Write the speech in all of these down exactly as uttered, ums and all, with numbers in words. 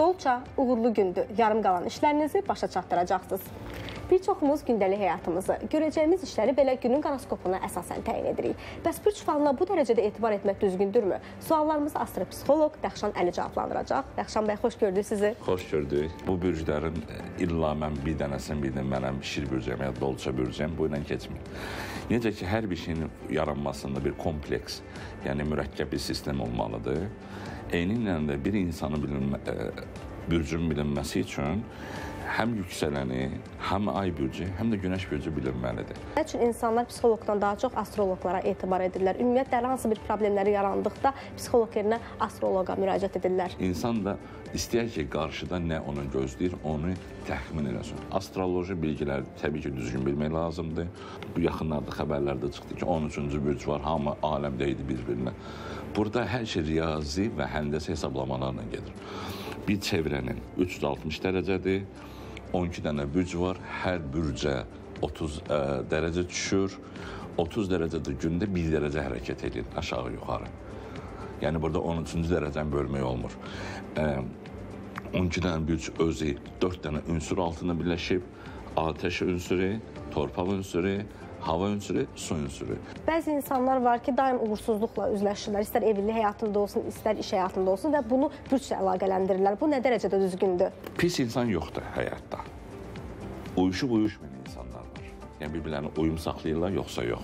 dolça, uğurlu gündür. Yarım qalan işlərinizi başa çatdıracaqsınız. Bir çoxumuz gündəlik həyatımızı, görəcəyimiz işləri belə günün qoroskopuna əsasən təyin edirik. Bəs bürc falına bu dərəcədə etibar etmək düzgündürmü? Suallarımızı astropsixoloq Rəxşan Əli cavablandıracaq. Rəxşan bəy, xoş gördük sizi. Xoş gördük. Bu bürclərin illa mən bir dənəsin, bir də mənəm şir bürcəm ya dolça bürcəm, bu ilə keçmir. Necə ki, hər bir şeyin yaranmasında bir kompleks, yəni mürəkkəb bir sistem olmalıdır. Eynilə də bir insanın bilinmə, bürcün bilinməsi üçün həm yüksələni, həm ay bürcü, həm də günəş bürcü bilinməlidir. Nə üçün insanlar psixoloqdan daha çox astroloqlara etibar edirlər? Ümumiyyətlə, hər hansı bir problemləri yarandıqda psixoloq yerinə astroloqa müraciət edirlər. İnsan da istəyər ki, qarşıda nə onu gözləyir, onu təxmin eləsin. Astroloji bilgiləri təbii ki, düzgün bilmək lazımdır. Bu yaxınlarda xəbərlərdə çıxdı ki, on üçüncü bürc var, hamı aləmdə idi bir-birinə. Burada hər şey riyazi və həndəsə hesablamalarla gedir. Bir çevrənin üç yüz altmış dərəcədir. on iki dənə bürc var, hər bürcə otuz ə, dərəcə düşür, otuz dərəcədə gündə bir dərəcə hərəkət edir aşağı-yuxarı. Yəni burada on üçüncü dərəcəni bölmək olmur. Ə, on iki dənə bürc özü dörd dənə ünsür altında birləşib, ateş ünsürü, torpaq ünsürü, hava ünsürü, su ünsürü. Bəzi insanlar var ki, daim uğursuzluqla üzləşirlər. İstər evli həyatında olsun, istər iş həyatında olsun və bunu bürclə əlaqələndirirlər. Bu nə dərəcədə düzgündür? Pis insan yoxdur həyatda. Uyuşub uyuşmayan insanlar var. Yəni bir-birlərini uyum saxlayırlar, yoxsa yox.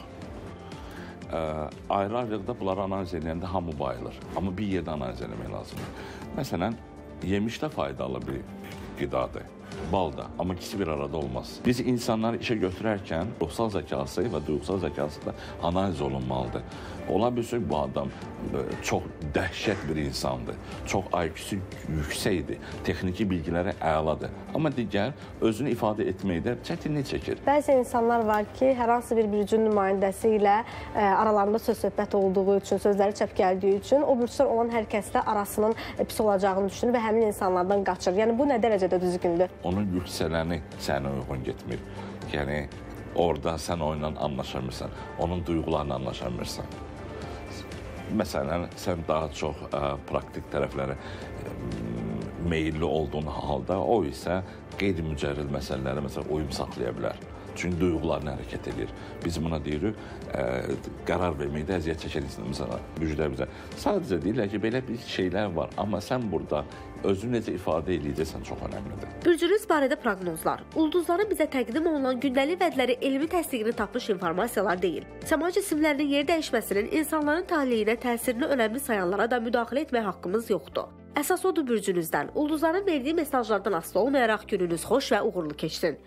Ayrı-ayrılıqda bunları analiz edəndə hamı bayılır. Amma bir yerdə analiz etmək lazımdır. Məsələn, yemiş də faydalı bir qidadır. Bal da, amma ikisi bir arada olmaz. Biz insanları işə götürərkən ruhsal zəkası və duyğusal zəkası da analiz olunmalıdır. Ola bilsin bu adam çox dəhşət bir insandır, çox I Q-su yüksəkdir, texniki bilgiləri əladır. Amma digər özünü ifadə etməkdə çətinlik çəkir. Bəzi insanlar var ki, hər hansı bir bürcün nümayəndəsi ilə ə, aralarında söz-söhbət olduğu üçün, sözləri çəp gəldiyi üçün o bürclər olan hər kəslə arasının pis olacağını düşünür və həmin insanlardan qaçır. Yəni bu nə dərəcədə düzgündür? Onun yüksələni sənə uyğun getmir. Yəni orada sən onunla anlaşamırsan, onun duyğularla anlaşamırsan. Məsələn, sən daha çox ə, praktik tərəflərə ə, meyilli olduğun halda, o isə qeyri-mücərrəd məsələlərə məsələn uyum saxlaya bilər. Çünki duyğularını hərəkət edir. Biz buna deyirik, ə, qərar verməkdə əziyyət çəkən insanlar, bürclər bizə. Sadəcə deyirlər ki, belə bir şeylər var, amma sən burada özünü necə ifadə edəcəksən çox önəmlidir. Bürcünüz barədə proqnozlar, ulduzların bizə təqdim olunan gündəlik vədləri elmi təsdiqini tapmış informasiyalar deyil. Səma cisimlərinin yer dəyişməsinin insanların taleyinə təsirini önəmli sayanlara da müdaxilə etmək haqqımız yoxdur. Əsas odur bürcünüzdən, ulduzların verdiyi mesajlardan asılı olmayaraq gününüz xoş və uğurlu keçsin.